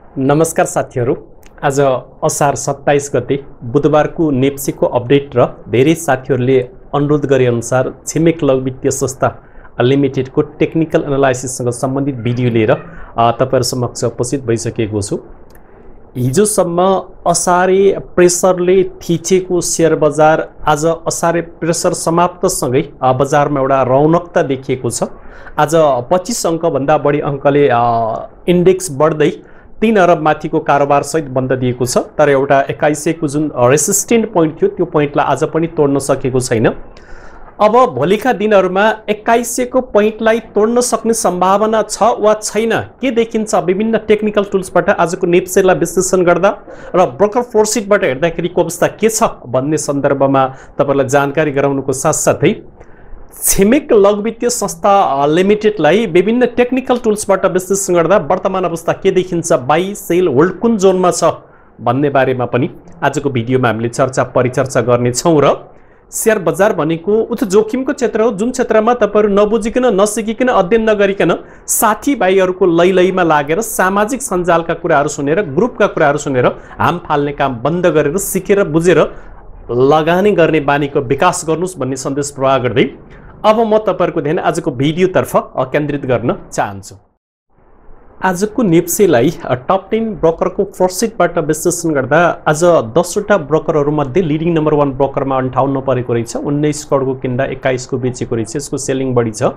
नमस्कार साथीहरू। आज असार 27 गते बुधबारको नेप्सीको अपडेट र धेरै साथीहरूले अनुरोध गरे अनुसार छिमेक लघु वित्तीय संस्था लिमिटेडको टेक्निकल एनालाइसिससँग सम्बन्धित भिडियो लिएर तपाईहरु समक्ष उपस्थित भइसकेको छु। हिजोसम्म असारे प्रेसरले थिचेको शेयर बजार आज असारे प्रेसर समाप्तसँगै बजारमा एउटा रौनकता देखिएको छ। आज 25 अंक भन्दा बढी अंकले इन्डेक्स बढ्दै 3 अरब माथिको कारोबार सहित बन्द दिएको छ। तर एउटा 2100 को जुन रेसिस्टेन्ट पोइन्ट थियो त्यो पोइन्टलाई आज पनि तोड्न सकेको छैन। अब भोलिका दिनहरुमा 2100 को पोइन्टलाई तोड्न सक्ने सम्भावना छ वा छैन के देखिन्छ विभिन्न टेक्निकल टुल्सबाट आजको नेप्सीलाई विश्लेषण गर्दा र ब्रोकर फोर्सिटबाट हेर्दाखेरिको अवस्था के छ भन्ने सन्दर्भमा तपाईलाई जानकारी गराउनुको साथसाथै छिमेक लघु वित्तीय संस्था लिमिटेडलाई विभिन्न टेक्निकल टुल्सबाट विश्लेषण गर्दा वर्तमान अवस्था के देखिन्छ, बाई सेल होल्ड कुन जोनमा छ भन्ने बारेमा पनि आजको भिडियोमा हामीले परिचर्चा गर्ने छौं। र शेयर बजार भनेको उच्च जोखिमको क्षेत्र हो जुन क्षेत्रमा तपाईहरु नबुझिकन नसिकिकन अध्ययन नगरिकन साथीभाइहरुको लैलैमा लागेर सामाजिक सञ्जालका कुराहरु सुनेर ग्रुपका कुराहरु सुनेर हाम फाल्ने काम बन्द गरेर सिकेर बुझेर लगानी गर्ने बानीको विकास गर्नुस् भन्ने सन्देश प्रवाह गर्दै अब म तपाईहरुको ध्यान आजको भिडियोतर्फ केन्द्रित गर्न चाहन्छु। आजको नेप्सीलाई टप 10 ब्रोकरको फोर्सिटबाट विश्लेषण गर्दा आज 10 वटा ब्रोकरहरु मध्ये लिडिङ नम्बर 1 ब्रोकरमा 58 परेको रहेछ। 19 करोडको किन्दा 21 को बेचेको रहेछ। यसको सेलिङ बढी छ।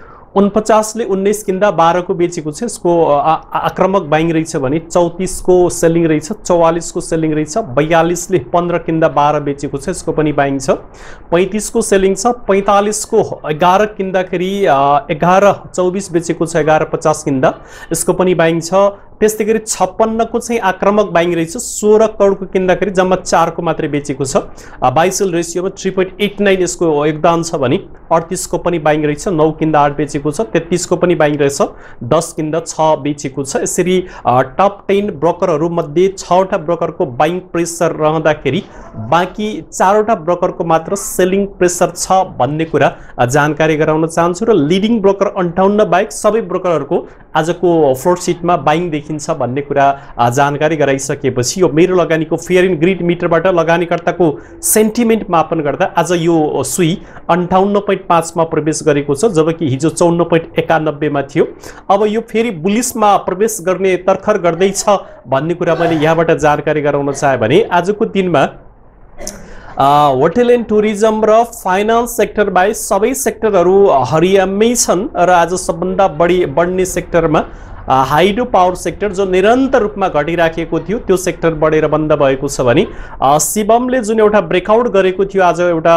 49 ले 19 किन्दा 12 को बेचेको छ। यसको आक्रामक बाइङ रहेछ भने 34 को सेलिङ रहेछ। 44 को सेलिङ रहेछ। 42 ले 15 किन्दा 12 बेचेको छ। यसको पनि बाइङ छ। 35 को सेलिङ छ। 45 को 11 किन्दाखेरि 11 24 बेचेको छ। 11.50 किन्दा यसको पनि बाइङ छ। त्यसैगरी 56 को चाहिँ आक्रामक बाइङ रहेछ। 16 करोडको किन्दाखेरि जम्मा 4 को मात्रै बेचेको छ। बाइ सेल रेशियोमा 3.89 यसको योगदान छ भने 38 को पनि बाइङ रहेछ। 9 किन्दा 8 बेचेको छ। 33 को पनि बाइङ रहेछ। 10 किन्दा 6 बेचेको छ। यसरी टप 10 ब्रोकरहरु मध्ये 6 वटा ब्रोकरको बाइङ प्रेसर रहँदाखेरि बाँकी 4 वटा ब्रोकरको मात्र सेलिङ प्रेसर छ भन्ने कुरा जानकारी गराउन चाहन्छु। र लिडिङ ब्रोकर 58 बाहेक सबै ब्रोकरहरुको आजको फोर्सिटमा बाइङ देखिन्छ भन्ने कुरा जानकारी गराइसकेपछि यो मेरो लगानीको फेयर इन ग्रिड मिटरबाट लगानीकर्ताको सेन्टिमेन्ट मापन गर्दा आज यो सुई 58.5 मा प्रवेश गरेको छ जबकि हिजो 54.91 मा थियो। अब यो फेरि बुलिशमा प्रवेश गर्ने तर्खर गर्दै छ भन्ने कुरा मैले यहाँबाट जानकारी गराउन चाहे भने आजको दिनमा होटल एन्ड टुरिज्म र फाइनान्स सेक्टर बाहेक सबै सेक्टरहरु हरियामै छन्। र आज सबभन्दा बढी बढ्ने सेक्टरमा हाइड्रो पावर सेक्टर जो निरन्तर रूपमा घटिराखेको थियो त्यो सेक्टर बढेर बन्द भएको छ भने शिवमले जुन एउटा ब्रेकआउट गरेको थियो आज एउटा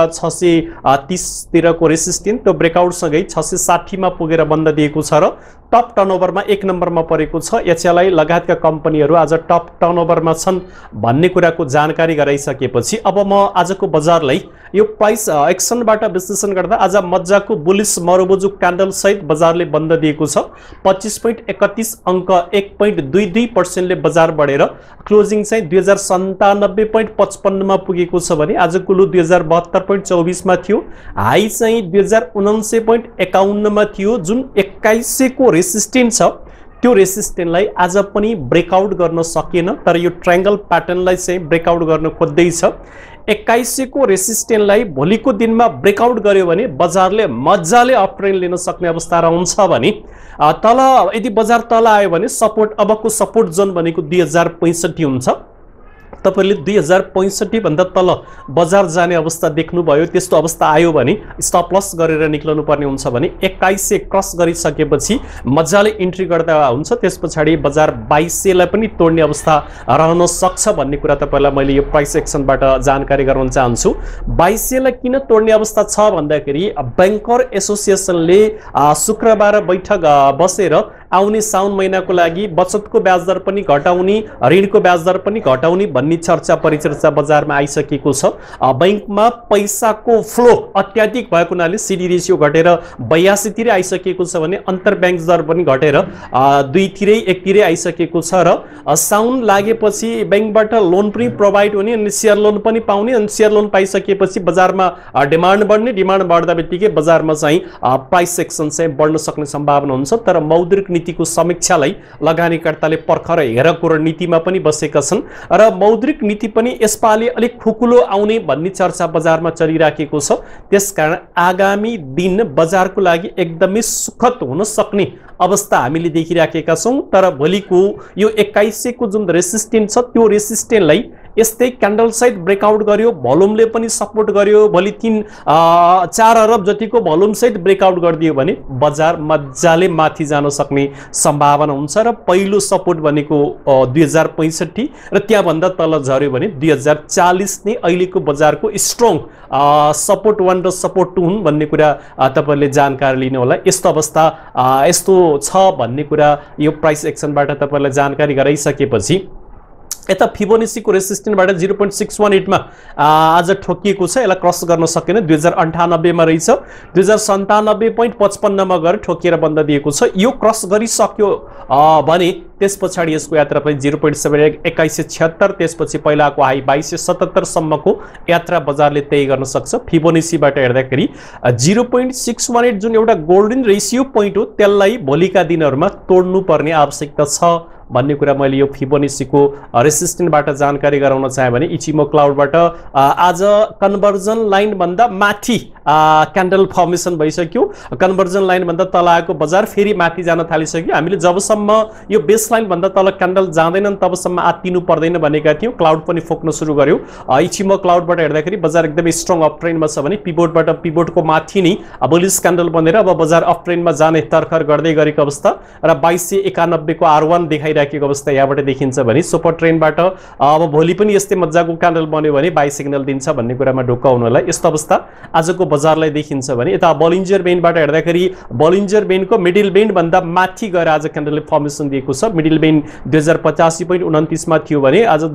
630 तिरको रेसिस्टेन्ट त्यो ब्रेकआउट सँगै 660 मा पुगेर बन्द दिएको छ र टप टर्नओभरमा 1 नम्बरमा परेको छ। एचएलआई लगायतका कम्पनीहरु आज टप टर्नओभरमा छन् भन्ने कुराको जानकारी गराइसकेपछि अब म आजको बजारलाई यो प्राइस एक्सनबाट विश्लेषण गर्दा आज मज्जाको बुलिश मरोबोजु क्यान्डल सहित बजारले बन्द दिएको छ। 25.31 अंक 1.22% ले बजार बढेर क्लोजिङ चाहिँ 2097.55 मा पुगेको छ भने आजको लो 2072.24 मा थियो। हाई चाहिँ 2079.51 मा थियो। जुन 2100 को रेसिस्टेन्ट छ त्यो रेसिस्टेन्टलाई आज पनि ब्रेकआउट गर्न सकेन तर यो ट्रायंगल प्याटर्नलाई चाहिँ ब्रेकआउट गर्न खोज्दै छ। 2100 को रेसिस्टेन्टलाई भोलिको दिनमा ब्रेकआउट गर्यो भने बजारले मज्जाले अप ट्रेन्ड लिन सक्ने अवस्था रहन्छ भने तल यदि बजार तल आयो भने सपोर्ट अबको सपोर्ट जोन भनेको 2065 हुन्छ। तपाईले 2065 भन्दा तल बजार जाने अवस्था देख्नुभयो त्यस्तो अवस्था आयो भने स्टप लस गरेर निक्लनु पर्ने हुन्छ भने 2100 क्रस गरिसकेपछि मज्जाले इन्ट्री गर्दा हुन्छ। त्यसपछि बजार 2200 लाई पनि तोड्ने अवस्था रहन सक्छ भन्ने कुरा तपाईलाई मैले यो प्राइस एक्सनबाट जानकारी गराउन चाहन्छु। 2200 लाई किन तोड्ने अवस्था छ भन्दाखेरि बैंकर एसोसिएसनले शुक्रबार बैठक बसेर आउने साउन महिनाको लागि बचतको ब्याज दर पनि घटाउने ऋणको ब्याज दर पनि घटाउने भन्ने चर्चा परिचर्चा बजारमा आइसकेको छ। बैंकमा पैसाको फ्लो अत्याधिक भएको हुनाले सीडी रेशियो घटेर 82 तिरै आइसकेको छ भने अन्तर बैंक दर पनि घटेर 2 तिरै 1 तिरै आइसकेको छ। र साउन लागेपछि बैंकबाट लोन पनि प्रोवाइड हुने अनि शेयर लोन पनि पाउने अनि शेयर लोन पाइसकेपछि बजारमा डिमान्ड बढ्ने डिमान्ड बढ्दा बित्तिकै बजारमा चाहिँ प्राइस सेक्सन चाहिँ बढ्न सक्ने सम्भावना हुन्छ। तर मौद्रिक नीतिको समीक्षालाई लगानीकर्ताले पर्खर हेरको रणनीतिमा पनि बसेका छन् र मौद्रिक नीति पनि यसपालि अलिक खुकुलो आउने भन्ने चर्चा बजारमा चलिराखेको छ। त्यसकारण आगामी दिन बजारको लागि एकदमै सुखद हुन सक्ने अवस्था हामीले देखिराखेका छौं। तर भोलिको यो 2100 को जुन रेसिस्टेन्स छ त्यो रेसिस्टेन्सलाई यस्तै क्यान्डल सहित ब्रेकआउट गर्यो, भोल्युमले पनि सपोर्ट गर्यो, भोलि 4 अरब जतिको भोल्युम सहित ब्रेकआउट गरिदियो भने बजार मजाले माथि जान सक्ने सम्भावना हुन्छ र पहिलो सपोर्ट भनेको 2065 र त्यहाँभन्दा तल झर्यो भने 2040 नै अहिलेको बजारको स्ट्रङ सपोर्ट 1 र सपोर्ट 2 हुन् भन्ने कुरा तपाईहरुले जानकारी लिनु होला। यस्तो अवस्था यस्तो छ भन्ने कुरा यो प्राइस एक्सनबाट तपाईहरुलाई जानकारी गराइसकेपछि यता फिबोनाचीको रेसिस्टेन्सबाट 0.618 मा आज ठोकिएको छ। यसलाई क्रस गर्न सकेन, 2098 मा रहेछ, 2097.55 मा गएर ठोकिएर बन्द दिएको छ। यो क्रस गरिसक्यो भने त्यसपछि यसको यात्रा पनि 0.2176 त्यसपछि पहिलाको हाई 2277 सम्मको यात्रा बजारले तय गर्न सक्छ। फिबोनाचीबाट हेर्दाखेरि 0.618 जुन एउटा गोल्डन रेशियो पोइन्ट हो त्यसलाई भोलिका दिनहरुमा तोड्नु पर्ने आवश्यकता छ भन्ने कुरा मैले यो फिबोनाचीको रेसिस्टेन्सबाट जानकारी गराउन चाहे भने इचिमो क्लाउडबाट आज कन्भर्जन लाइन भन्दा माथि क्यान्डल फर्मेसन भइसक्यो। कन्भर्जन लाइन भन्दा तल आएको बजार फेरि माथि जान थालिसक्यो। हामीले जबसम्म यो बेस लाइन भन्दा तल क्यान्डल जाँदैनन् तबसम्म आत्तिनु पर्दैन भनेका थियौं। क्लाउड पनि फोक्न सुरु गर्यो। इचिमो क्लाउडबाट हेर्दाखेरि बजार एकदमै स्ट्रङ अप ट्रेन्डमा छ भने पिभोटको माथि नै बुलिश क्यान्डल बनेर अब बजार अप ट्रेन्डमा जाने तर्खर गर्दै गरेको अवस्था र 2291 को R1 देखाइराखेको अवस्था यहाँबाट देखिन्छ भने सुपर ट्रेन्डबाट अब भोलि पनि यस्तै मज्जाको क्यान्डल बन्यो भने बाइ सिग्नल दिन्छ भन्ने कुरामा ढुक्क हुनु होला। यस्तो अवस्था आजको बजारलाई देखिन्छ भने यता बोलिन्जर बेन्डबाट हेर्दाखेरि बोलिन्जर बेन्डको मिडल बेन्ड भन्दा माथि गएर आज क्यान्डलले फर्मेसन दिएको छ। मिडल बेन्ड 2085.29 मा थियो भने आज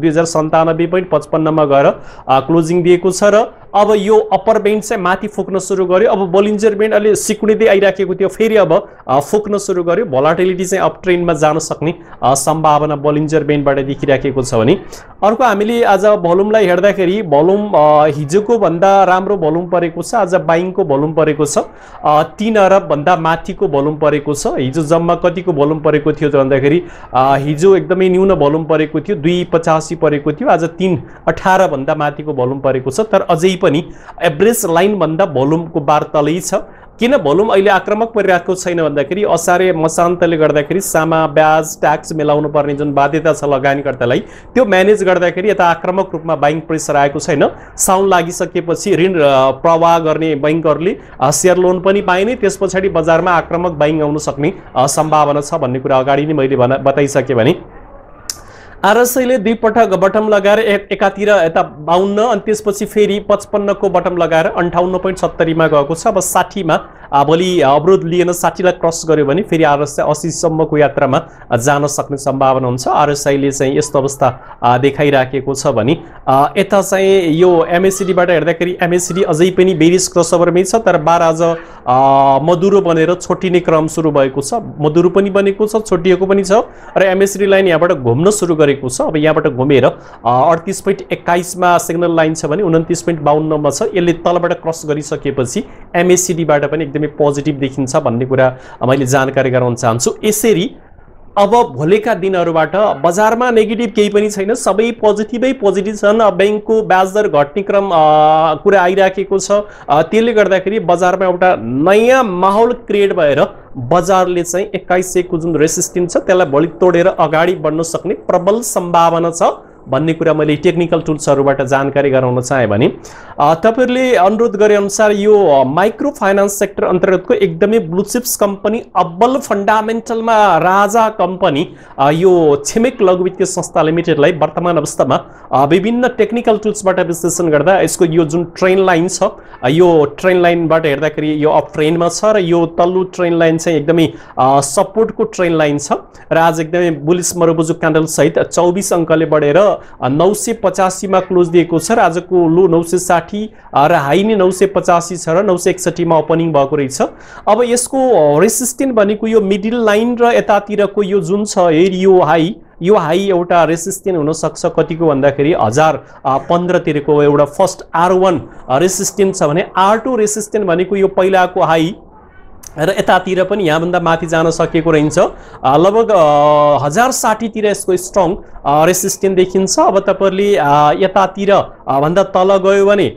2097.55 मा गएर क्लोजिङ दिएको छ र अब यो अप्पर बेन्ड चाहिँ माथि फुक्न सुरु गर्यो। अब बोलिन्जर बेन्ड अलि सिकुडिँदै आइराखेको थियो, फेरि अब फुक्न सुरु गर्यो। भोलाटिलिटी चाहिँ अप ट्रेन्डमा जान सक्ने सम्भावना बोलिन्जर बेन्डबाट देखिराखेको छ भने अर्को हामीले आज भोल्युमलाई हेर्दाखेरि भोल्युम हिजोको भन्दा राम्रो भोल्युम परेको छ। आज बाइङको भोल्युम परेको छ 3 अरब भन्दा माथिको भोल्युम परेको छ। हिजो जम्मा कतिको भोल्युम परेको थियो त भन्दाखेरि हिजो एकदमै न्यून भोल्युम परेको थियो, 285 परेको थियो। आज 318 भन्दा माथिको भोल्युम परेको छ। तर अझै पनि एभरेज लाइन भन्दा भोल्युमको बार तलै छ। किन भोल्युम अहिले आक्रामक परिरहेको छैन भन्दाखेरि असारे मसान्तले गर्दाखेरि सामा ब्याज ट्याक्स मिलाउनु पर्ने जुन बाध्यता छ लगानीकर्तालाई त्यो म्यानेज गर्दाखेरि यता आक्रामक रूपमा बाइङ प्रेसर आएको छैन। साउन्ड लागिसकेपछि ऋण प्रवाह गर्ने बैंकहरूले शेयर लोन पनि पाइने, त्यसपछि बजारमा आक्रामक बाइङ आउन सक्ने सम्भावना छ भन्ने कुरा अगाडि नै मैले बताइसके भने आरएसआईले 2 पटक बटम लगाएर एकातिर यता 52 अनि त्यसपछि फेरि 55 को बटम लगाएर 58.70 मा गएको छ। अब 60 मा भोलि अवरोध लिएन 60 लाई क्रस गर्यो भने फेरि आरएसआई 80 सम्मको यात्रामा जान सक्ने सम्भावना हुन्छ। आरएसआईले चाहिँ यस्तो अवस्था देखाइराखेको छ भने यता चाहिँ यो एमएसिडी बाट हेर्दाखेरि एमएसिडी अझै पनि बेरिस क्रसओभरमै छ। तर बार आज मधुरो बनेर छोटिने क्रम सुरु भएको छ। मधुरो पनि बनेको छ, छोटिएको पनि छ र एमएसिडी लाइन यहाँबाट घुम्न सुरु गरेको छ। अब यहाँबाट घुमेर 38.21 मा सिग्नल लाइन छ भने 29.52 मा छ। यसले तलबाट क्रस गरिसकेपछि एमएसिडी बाट पनि एकदमै पोजिटिभ देखिन्छ भन्ने कुरा मैले जानकारी गराउन चाहन्छु। यसरी अब भोलिका दिनहरुबाट बजारमा नेगेटिभ केही पनि छैन, सबै पोजिटिभै पोजिटिभ छन्। बैंकको ब्याज दर घट्ने क्रम कुरा आइराखेको छ। त्यसले गर्दाखेरि बजारमा एउटा नयाँ माहौल क्रिएट भएर बजारले चाहिँ 2100 को जुन रेसिस्टेन्स छ त्यसलाई भोलि तोडेर अगाडि बढ्न सक्ने प्रबल सम्भावना छ भन्ने कुरा मैले टेक्निकल टुल्सहरुबाट जानकारी गराउन चाहे भने तपाईहरुले अनुरोध गरे अनुसार यो माइक्रो फाइनान्स सेक्टर अन्तर्गतको एकदमै ब्लू चिप्स कम्पनी अब्बल फन्डामेन्टलमा राजा कम्पनी यो छिमेक लघु वित्तीय संस्था लिमिटेडलाई वर्तमान अवस्थामा विभिन्न टेक्निकल टुल्सबाट विश्लेषण गर्दा यसको यो जुन ट्रेन लाइन छ यो ट्रेन लाइनबाट हेर्दाखेरि यो अप ट्रेनमा छ र यो तल्लो ट्रेन लाइन चाहिँ एकदमै सपोर्टको ट्रेन लाइन छ र आज एकदमै बुलिश मरोबुजु क्यान्डल सहित 24 अंकले बढेर 985 मा क्लोज दिएको छ र आजको लो 960 र हाई नै 985 छ र 961 मा ओपनिङ भएको रहेछ। अब यसको रेसिस्टेन्स भनेको यो मिडल लाइन र यतातिरको यो जुन छ यो हाई एउटा रेसिस्टेन्स हुन सक्छ कतिको भन्दाखेरि 1015 तिरको एउटा फर्स्ट R1 रेसिस्टेन्स छ भने R2 रेसिस्टेन्स भनेको यो पहिलाको हाई र यतातिर पनि यहाँभन्दा माथि जान सकेको रहन्छ। लगभग 1060 तिर यसको स्ट्रङ रेसिस्टेन्स देखिन्छ। अब तपाईहरुले यतातिर भन्दा तल गयो भने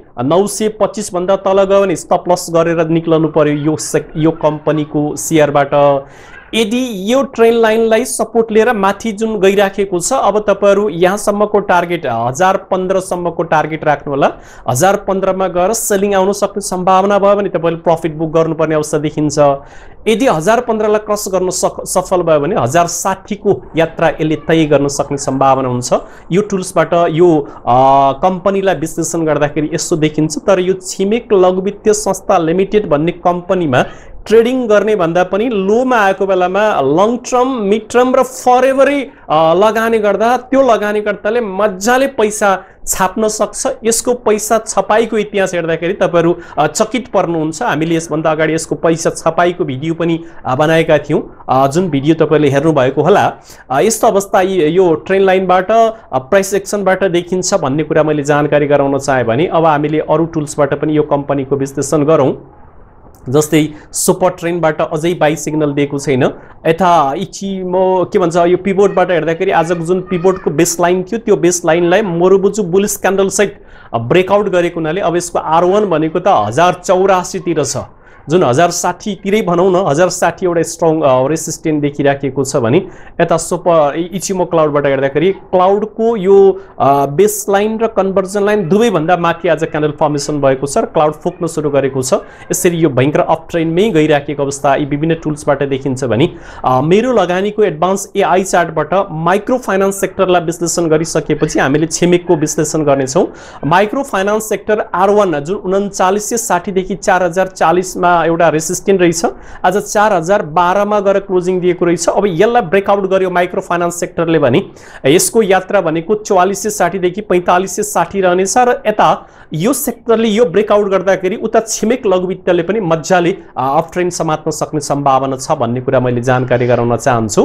925 भन्दा तल गयो भने स्टप लस गरेर निक्लनु पर्यो यो कम्पनीको शेयरबाट। यदि यो ट्रेन्ड लाइनलाई सपोर्ट लिएर माथि जुन गइराखेको छ, अब तपाईहरु यहाँसम्मको टार्गेट 1015 सम्मको टार्गेट राख्नु होला। 1015 मा गएर सेलिङ आउन सक्ने सम्भावना भयो भने तपाईले प्रॉफिट बुक गर्नुपर्ने अवस्था देखिन्छ। यदि 1015 लाई क्रस गर्न सफल भयो भने 1060 को यात्रा यसले तय गर्न सक्ने सम्भावना हुन्छ। यो टुल्सबाट यो कम्पनीलाई विश्लेषण गर्दाखेरि यस्तो देखिन्छ। तर यो छिमेक लघुवित्तीय संस्था लिमिटेड भन्ने कम्पनीमा ट्रेडिङ गर्ने भन्दा पनि लोमा आएको बेलामा लङ टर्म, मिड टर्म र फरएभरै लगानी गर्दा त्यो लगानीकर्ताले मजाले पैसा छाप्न सक्छ। यसको पैसा छपाईको इतिहास हेर्दाखेरि तपाईहरु चकित पर्नुहुन्छ। हामीले यसभन्दा अगाडि यसको पैसा छपाईको भिडियो पनि बनाएका थियौं, जुन भिडियो तपाईले हेर्नु भएको होला। यस्तो अवस्था यो ट्रेन्ड लाइनबाट प्राइस एक्सनबाट देखिन्छ भन्ने कुरा मैले जानकारी गराउन चाहे भने अब हामीले अरु टुल्सबाट पनि यो कम्पनीको विश्लेषण गरौं। जस्तै सुपर ट्रेन्डबाट अझै बाइ सिग्नल दिएको छैन। यता इचिमो के भन्छ यो पिभोटबाट हेर्दाखेरि आजको जुन पिभोटको बेस लाइन थियो त्यो बेस लाइनलाई मोरोबुजु बुलिश क्यान्डल सहित ब्रेकआउट गरेको हुनाले अब यसको R1 भनेको त 1084 तिर छ, जुन 1060 तिरै भनौं न। 1060 एउटा स्ट्रङ रेसिस्टेन्स देखिराखेको छ भने यता सुपर इचिमो क्लाउडबाट हेर्दाखेरि क्लाउडको यो बेस लाइन र कन्भर्जन लाइन दुवै भन्दा माथि आज क्यान्डल फर्मेसन भएको छ र क्लाउड फुक्न सुरु गरेको छ। यसरी यो भयंकर अप ट्रेन्डमै गइराखेको अवस्था यी विभिन्न टुल्सबाट देखिन्छ भने मेरो लगानीको एडभान्स AI चार्टबाट माइक्रो फाइनान्स सेक्टरलाई विश्लेषण गरिसकेपछि हामीले छिमेकको विश्लेषण गर्ने छौं। माइक्रो फाइनान्स सेक्टर R1 जुन 3960 देखि 4040 मा एउटा रेसिस्टेन्ट रहेछ, आज 4012 मा गएर क्लोजिङ दिएको रहेछ। अब यसलाई ब्रेकआउट गर्यो माइक्रो फाइनान्स सेक्टरले भने यसको यात्रा भनेको 4460 देखि 4560 रहनेछ र यता यो सेक्टरले यो ब्रेकआउट गर्दाखेरि उता छिमेक लघुवित्तले पनि मज्जाले अप ट्रेन्ड समात्न सक्ने सम्भावना छ भन्ने कुरा मैले जानकारी गराउन चाहन्छु।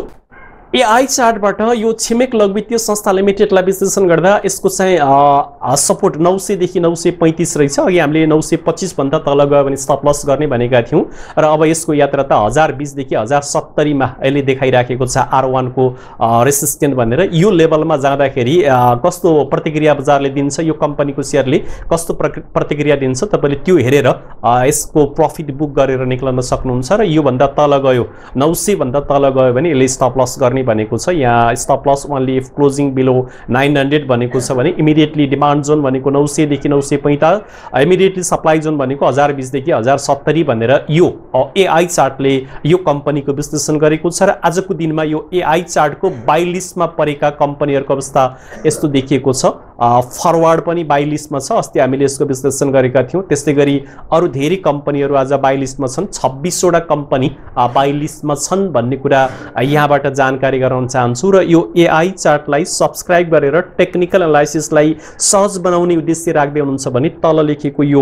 AI चार्टबाट यो छिमेक लघुवित्तीय संस्था लिमिटेडलाई विश्लेषण गर्दा यसको चाहिँ सपोर्ट 900 देखि 935 रहेछ। अघि हामीले 925 भन्दा तल गयो भने स्टप लस गर्ने भनेका थियौं र अब यसको यात्रा त 1020 देखि 1070 मा अहिले देखाइराखेको छ R1 को रेसिस्टेन्ट भनेर। यो लेभलमा जाँदाखेरि कस्तो प्रतिक्रिया बजारले दिन्छ, यो कम्पनीको शेयरले कस्तो प्रतिक्रिया दिन्छ तपाईले त्यो हेरेर यसको प्रॉफिट बुक गरेर निक्लन सक्नुहुन्छ। र यो भन्दा तल गयो 900 भन्दा तल गयो भने यसले स्टप लस गर्ने भनेको छ। यहाँ stop loss only if closing below 900 भनेको छ भने इमिडिएटली डिमान्ड जोन भनेको 900 देखि 945, इमिडिएटली सप्लाई जोन भनेको 1020 देखि 1070 भनेर यो AI चार्टले यो कम्पनीको विश्लेषण गरेको छ। र आजको दिनमा यो AI चार्टको बाइ लिस्टमा परेका कम्पनीहरुको अवस्था यस्तो देखिएको छ। फरवर्ड पनि बाइ लिस्टमा छ, अस्ति हामीले यसको विश्लेषण गरेका थियौं। त्यसैगरी अरु धेरै कम्पनीहरु आज बाइ लिस्टमा छन्, 26 वटा कम्पनी बाइ लिस्टमा छन् भन्ने कुरा यहाँबाट जानकारी गराउन चाहन्छु। र यो AI चार्टलाई सब्स्क्राइब गरेर टेक्निकल एनालाइसिसलाई सहज बनाउने उद्देश्य राख्दै हुनुहुन्छ भने तल लेखेको यो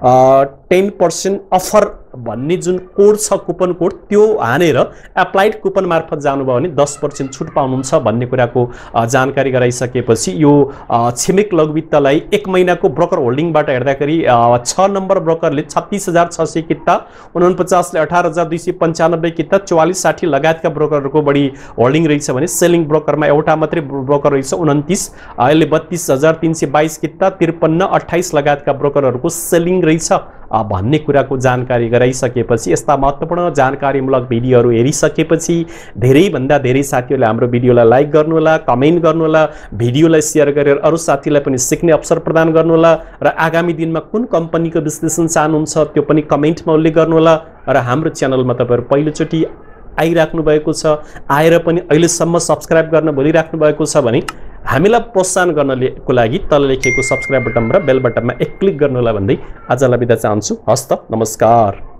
10% अफर भन्ने जुन कोड छ, कुपन कोड, त्यो हानेर एप्लाइड कुपन मार्फत जानुभयो भने 10% छुट पाउनुहुन्छ भन्ने कुराको जानकारी गराइसकेपछि यो छिमेक लघुवित्तलाई 1 महिनाको ब्रोकर होल्डिङबाट हेर्दाखेरि 6 नम्बर ब्रोकरले 36600 किता, 49 ले 18295 किता, 4460 लगायतका ब्रोकरहरुको बढी होल्डिङ रहेछ भने सेलिङ ब्रोकरमा एउटा मात्रै ब्रोकर रहेछ 29, अहिले 32322 किता, 53 28 लगायतका ब्रोकरहरुको सेलिङ रहेछ भन्ने कुराको जानकारी गराइसकेपछि यस्ता महत्त्वपूर्ण जानकारीमूलक भिडियोहरु हेरिसकेपछि धेरै भन्दा धेरै साथीहरुले हाम्रो भिडियोलाई लाइक गर्नु होला, कमेन्ट गर्नु होला, भिडियोलाई शेयर गरेर अरु साथीलाई पनि सिक्ने अवसर प्रदान गर्नु होला र आगामी दिनमा कुन कम्पनीको विश्लेषण चाहनुहुन्छ त्यो पनि कमेन्टमा उल्लेख गर्नु होला। र हाम्रो च्यानलमा तपाईहरु पहिलोचोटी आइराख्नु भएको छ, आएर पनि अहिलेसम्म सब्स्क्राइब गर्न भुलिराख्नु भएको छ भने हामीलाई प्रोत्साहन गर्नको लागि तल लेखेको सब्स्क्राइब बटन र बेल बटनमा एक क्लिक गर्नु होला भन्दै आजलाई बिदा चाहन्छु। हस्त नमस्कार।